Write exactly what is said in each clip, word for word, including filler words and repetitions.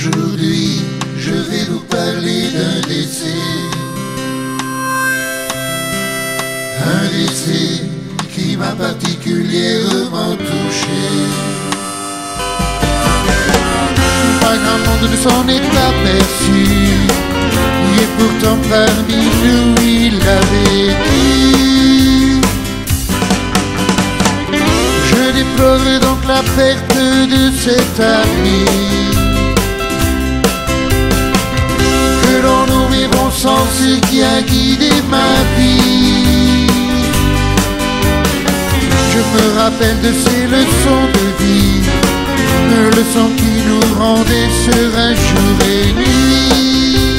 Aujourd'hui, je vais vous parler d'un décès. Un décès qui m'a particulièrement touché. Pas grand monde ne s'en est aperçu, et pourtant parmi nous il a vécu. Je déplore donc la perte de cet ami que l'on nommait bon sens et qui a guidé ma vie. Je me rappelle de ces leçons de vie, leçons qui nous rendaient sereins jour et nuit.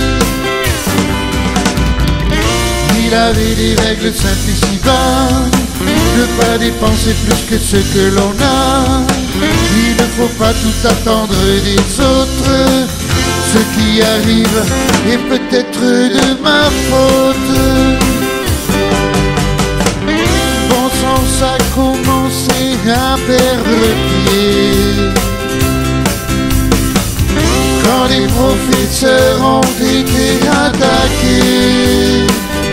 Il avait des règles simples et si bonnes, ne pas dépenser plus que ce que l'on a. Il ne faut pas tout attendre des autres. Ce qui arrive est peut-être de ma faute. Bon sens a commencé à perdre pied quand les professeurs ont été attaqués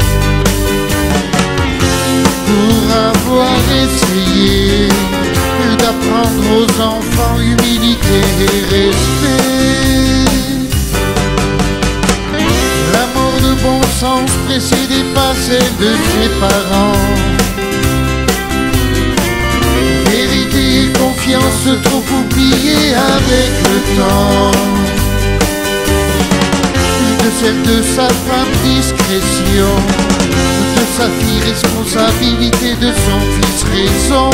pour avoir essayé d'apprendre aux enfants humilité et respect. L'amour de bon sens précédait pas celle de ses parents. Vérité et confiance trop oubliées avec le temps. De celle de sa femme discrétion, de sa fille responsabilité, de son fils raison.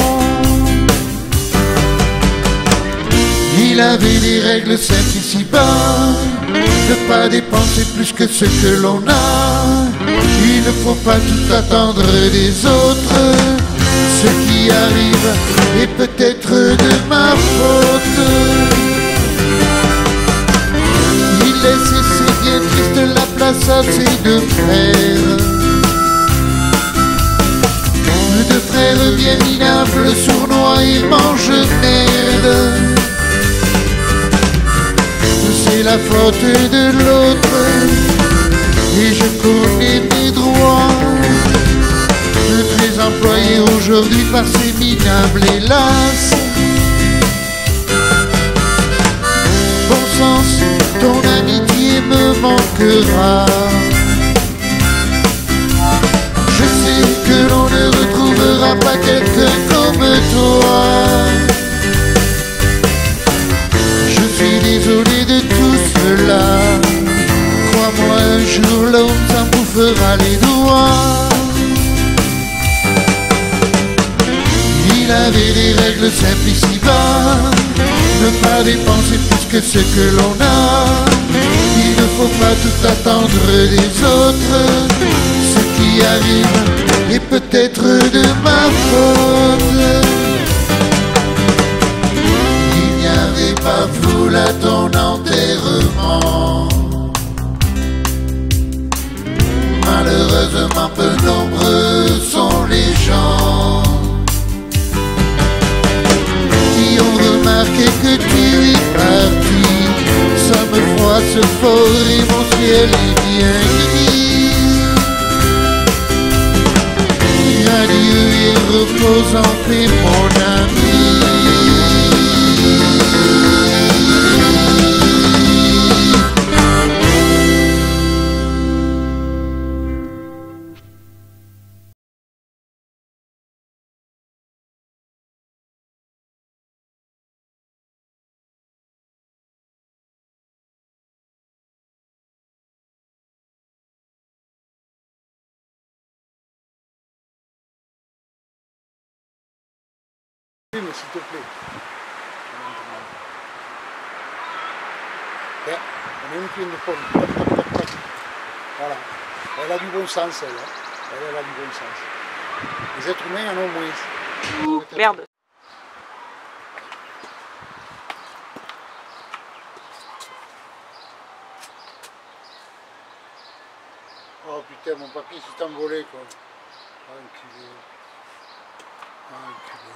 Il avait des règles simples et si bonnes, ne pas dépenser plus que ce que l'on a. Il ne faut pas tout attendre des autres. Ce qui arrive est peut-être de ma faute. Il laisse, et c'est bien triste, la place à ses deux frères. Deux frères bien minables, sournois et mangent merde. C'est la faute de l'autre, et je connais mes droits. Très employé aujourd'hui par ces minables, hélas. Bon sens, ton amitié me manquera. Je sais que l'on ne retrouvera pas quelqu'un comme toi. Je suis désolé de tout cela. Crois-moi, un jour l'homme s'en bouffera les doigts. Il avait des règles simples et si bonnes, ne pas dépenser plus que ce que l'on a. Il ne faut pas tout attendre des autres. Ce qui arrive est peut-être de ma faute. Il n'y avait pas foule à ton enterrement. Malheureusement peu nombreux sont les gens qui ont remarqué que tu es parti. Ça me froisse fort et mon ciel est bien gris. Adieu et repose en paix mon ami. Mais s'il te plaît. Bien, on a une pleine de pommes. Voilà. Elle a du bon sens, elle. Elle, elle a du bon sens. Les êtres humains en ont moins. Merde. Oh putain, mon papier s'est envolé, quoi. Enculé. Enculé.